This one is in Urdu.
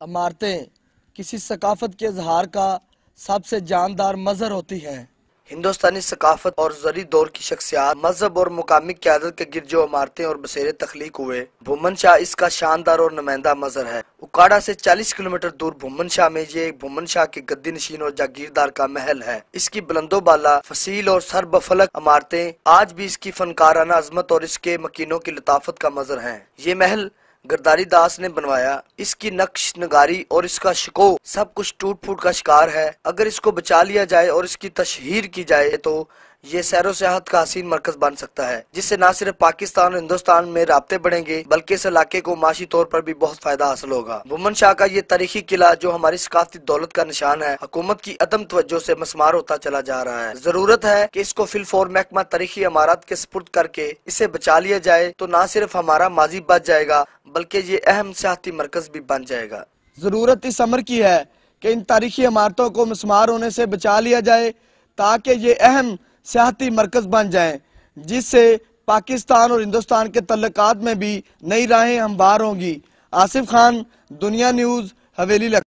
عمارتیں کسی ثقافت کے اظہار کا سب سے جاندار مظہر ہوتی ہیں۔ ہندوستانی ثقافت اور زرعی دور کی شخصیات، مذہب اور مقامی قیادت کے گرد جو عمارتیں اور بسیرے تخلیق ہوئے، بھومن شاہ اس کا شاندار اور نمائندہ مظہر ہے۔ اکاڑا سے 40 کلومیٹر دور بھومن شاہ میں یہ ایک بھومن شاہ کے گدی نشین اور جاگیردار کا محل ہے۔ اس کی بلند و بالا، فصیل اور سر بفلک عمارتیں آج بھی اس کی فنکارانہ عظمت اور اس کے مکینوں کی لطافت کا مظہر ہیں۔ یہ محل گرداری داس نے بنوایا۔ اس کی نقش نگاری اور اس کا شکو سب کچھ ٹوٹ پھوٹ کا شکار ہے۔ اگر اس کو بچا لیا جائے اور اس کی تشہیر کی جائے تو یہ سیر و سیاحت کا حسین مرکز بن سکتا ہے، جس سے نہ صرف پاکستان اور ہندوستان میں رابطے بڑھیں گے بلکہ اس علاقے کو معاشی طور پر بھی بہت فائدہ حاصل ہوگا۔ بھومن شاہ کا یہ تاریخی قلعہ جو ہماری ثقافتی دولت کا نشان ہے، حکومت کی عدم توجہ سے مسمار ہوتا چلا جا رہا ہے۔ ضرورت ہے کہ اس کو فی الفور محکمہ تاریخی عمارات کے سپرد کر کے اسے بچا لیا جائے، تو نہ صرف ہمارا ماضی بچ جائے گا بلکہ یہ اہم سیاحتی مرکز بھی بن جائے گا۔ ضرورت اس امر کی ہے کہ ان تاریخی عمارتوں کو مسمار ہونے سے بچا لیا جائے تاکہ یہ اہم سیاحتی مرکز بن جائیں، جس سے پاکستان اور ہندوستان کے تعلقات میں بھی نئی راہیں ہموار ہوں گی۔ آصف خان، دنیا نیوز، حویلی